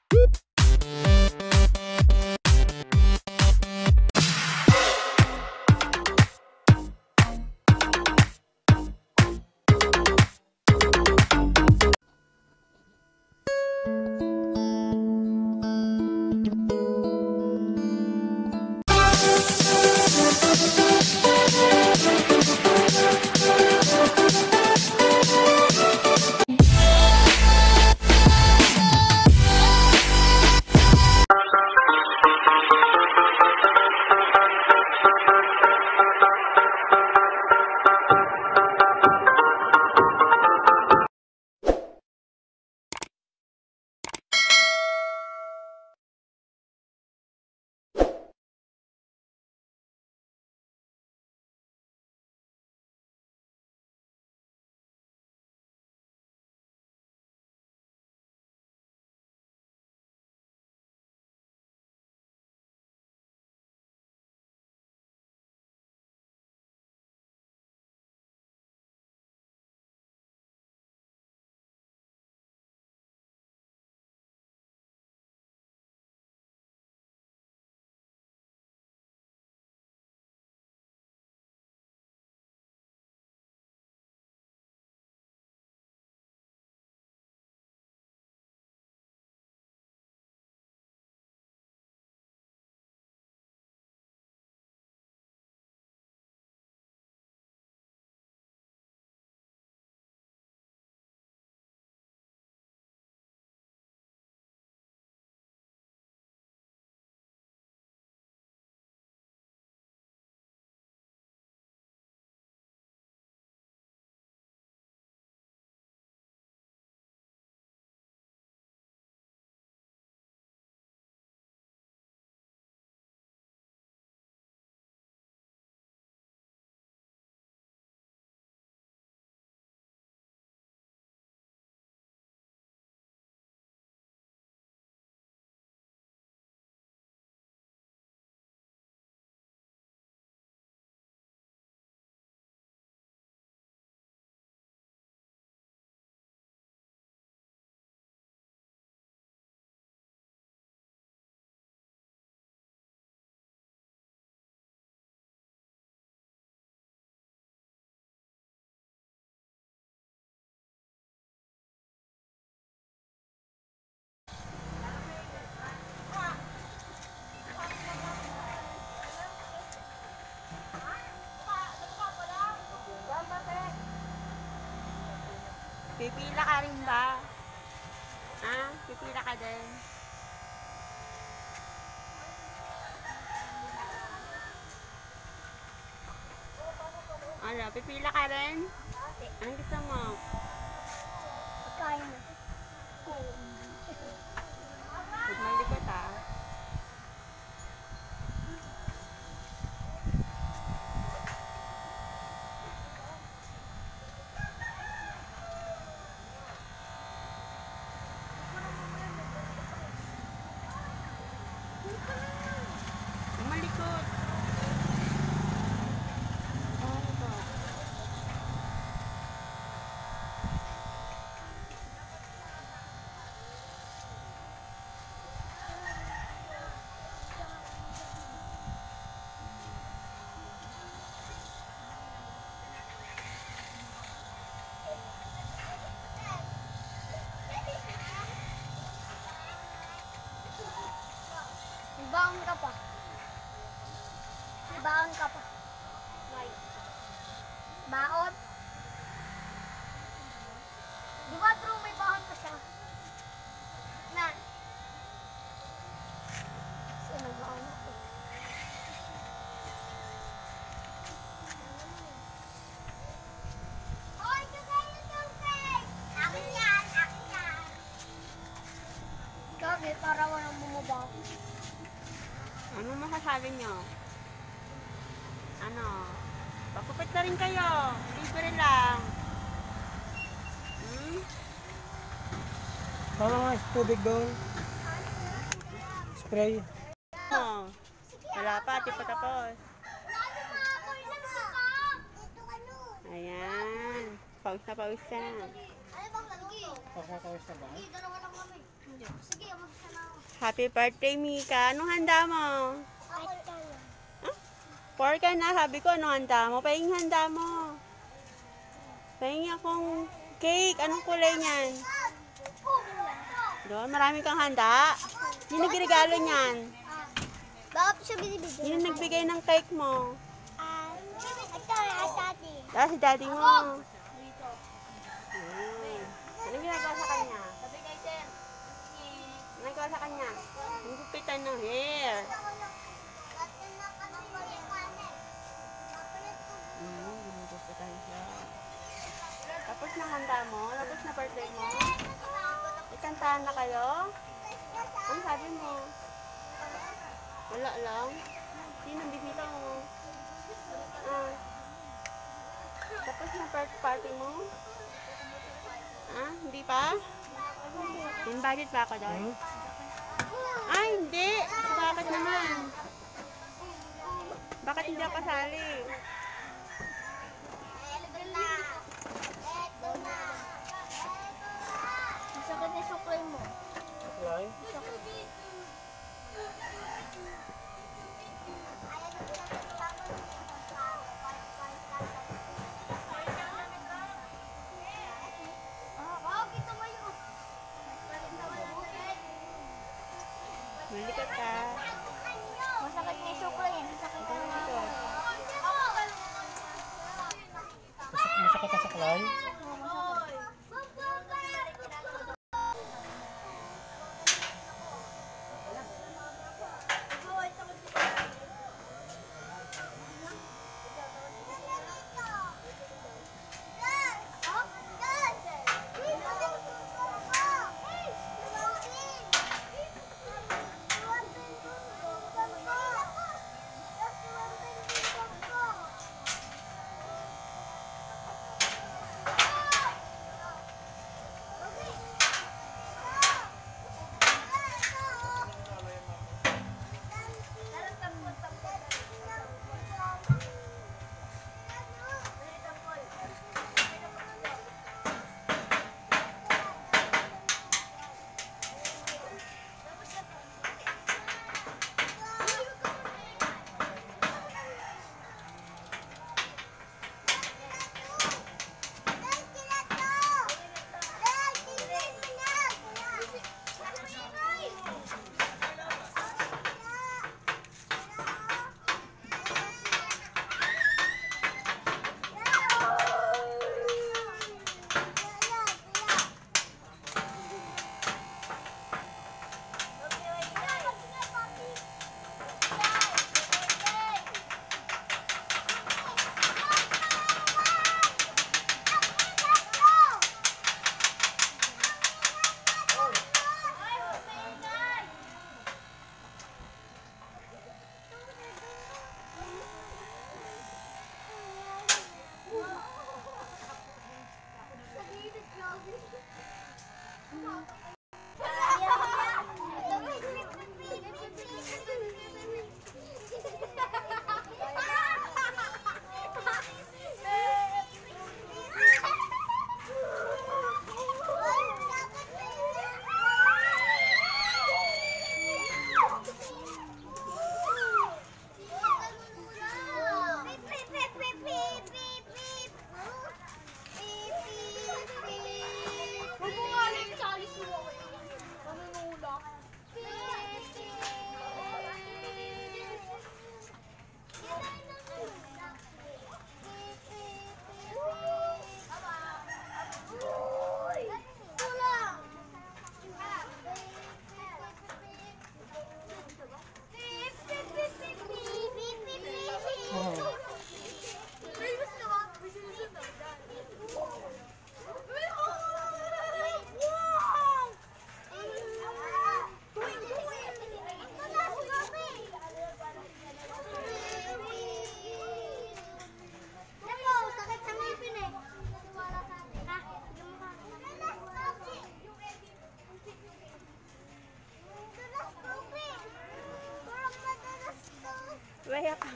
Pipila ka rin ba? Ha? Pipila ka din? Ano? Pipila ka rin? Anong gusto mo? Pagkain na. Huwag malikot ha. Malikot. Ano ba? Baon ka pa. Baon ka pa. Baon? Di ba true may baon pa siya? Na. Sino baon ako? Hoy, kakain ng toothpaste! Akin yan! Akin yan! Gabi, para walang bumaba. Ano masasabi nyo? Ano? Pagkupit na rin kayo. Libre lang. Tama nga, tubig doon. Spray. Oh. Wala pa, di pa tapos. Ayan. Pawis na pawis ka na. Pakakawis na ba? Sige, dalawa lang kami. Sige, magsama. Happy birthday, Mika. Anong handa mo? Pour ka na. Sabi ko, anong handa mo? Pahingi handa mo. Pahingi akong cake. Anong kulay niyan? Doon, marami kang handa. Sino nagregalo niyan? Bakit siya binibigyan? Sino nagbigay ng cake mo? Daddy. Si daddy mo. Anong ginagawa sa kanya? Anong ginagawa sa kanya? Ang gupitan ng hair. Ginugupitan siya. Tapos na handa mo? Tapos na birthday mo? Ikantahan na kayo? Ano sabi mo? Wala lang? Sino bisita mo? Tapos na party mo? Hindi pa? Invited pa ako doon? Hindi! Bakit naman? Bakit hindi ako kasali? Sakit na suklay mo. Suklay? Malikat ka. Masakit na yung suklay. Masakit na yung Ito. Masakit na saklay? Waya ka.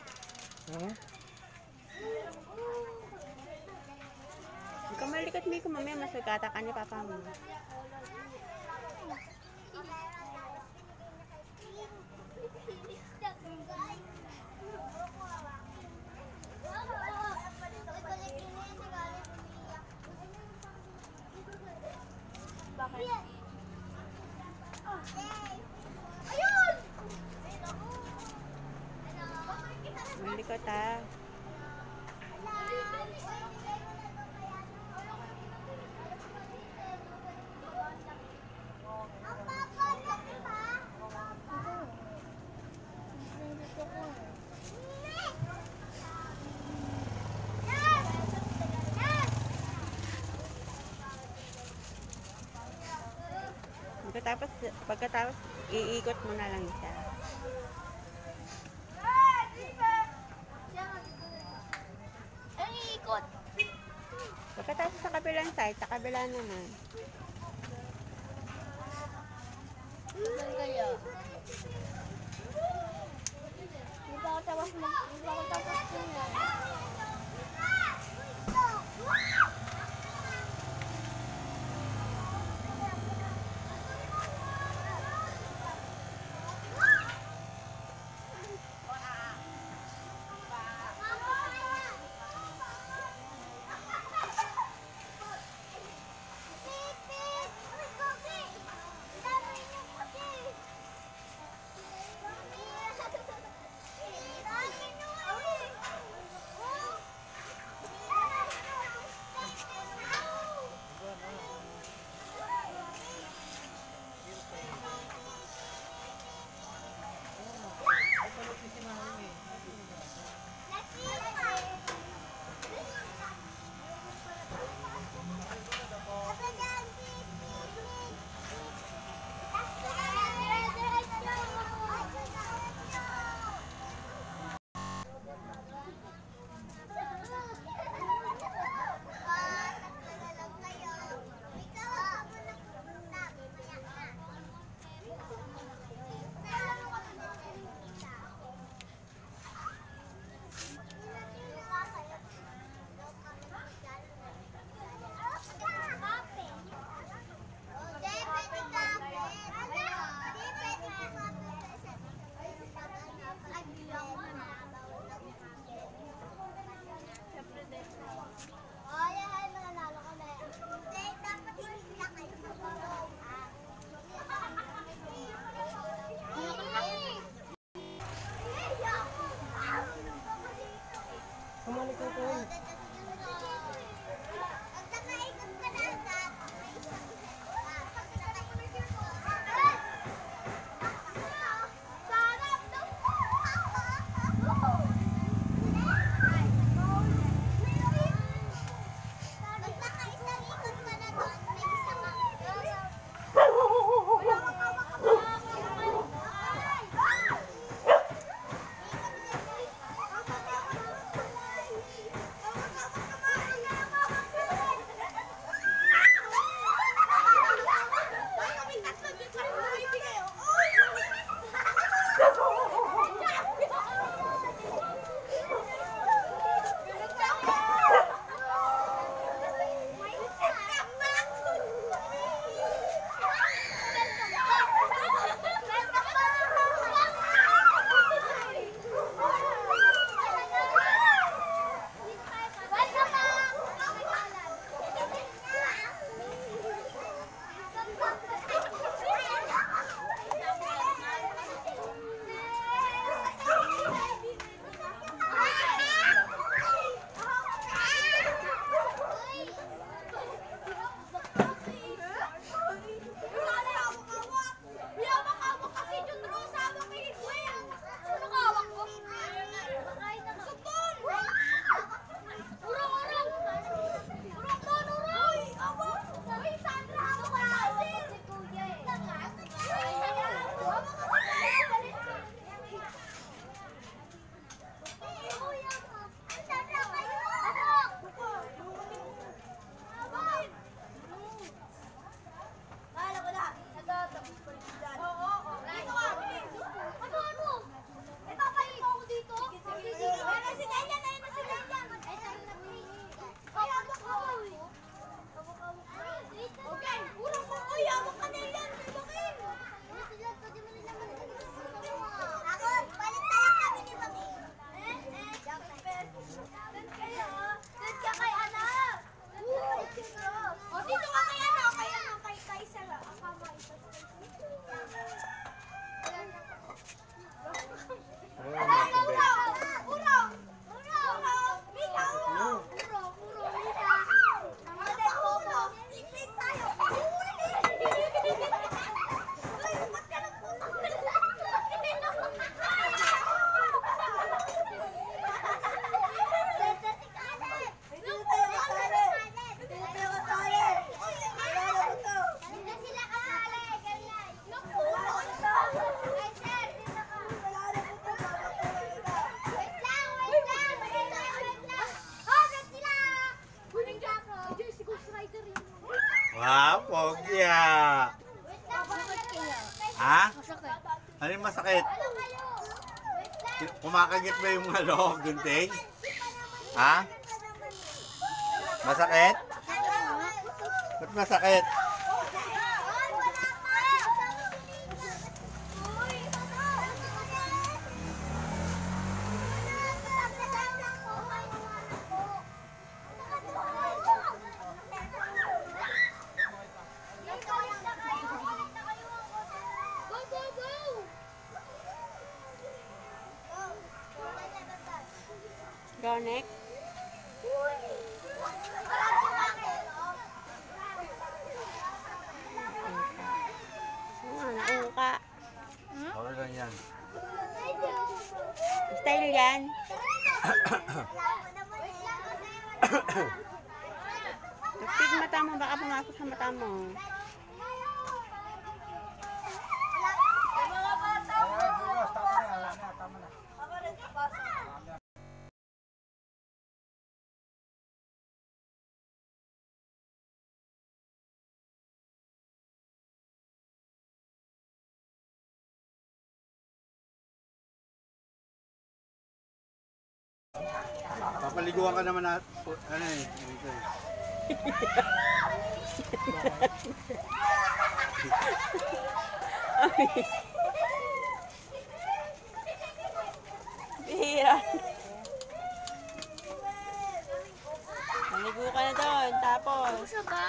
Huwag ka malikat, Miko. Mamaya masagata ka ni Papa mo. Pagkatapos, iikot mo na lang siya. Ay, ikot. Pagkatapos sa kabilang side, sa kabila naman. Saan kaya? Hindi pa ako tapos tingnan. Ha? Masakit. Ano yung masakit? Kumakagit ba yung mga loob, Gunting? Ha? Masakit? Ba't masakit? Go, go, go! Go, Nick. Naungka. Okay lang yan. Style yan. Tapit mata mo, baka pumasok sa mata mo. Papaliguan ka naman na, ano eh, dito eh. Bihira. Maligo ka na doon, tapos. Gusto ba?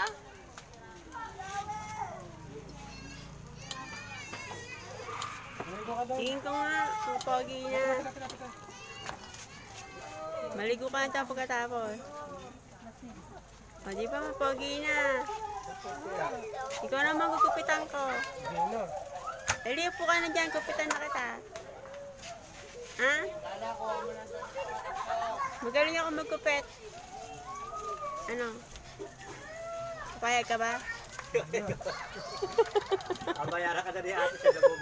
Tingin ko nga, pupogi na. Maligo ka na tapos pagkatapos. O, di ba, pogi na. Ikaw naman gugupitan ko. Eli, upo ka na dyan, gupitan na kita. Ha? Magaling ako magkupit. Ano? Papayag ka ba? Abayara ka na ni ate sa labo.